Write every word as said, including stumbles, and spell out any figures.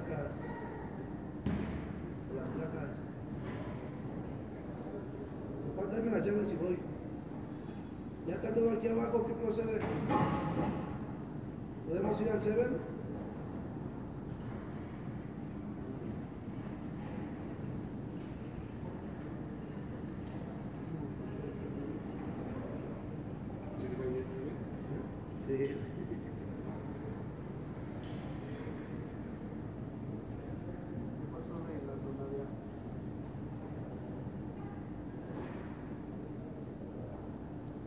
placas. Por las placas. Tráeme las llaves y voy. Ya está todo aquí abajo, ¿qué procede? ¿Podemos ir al Seven?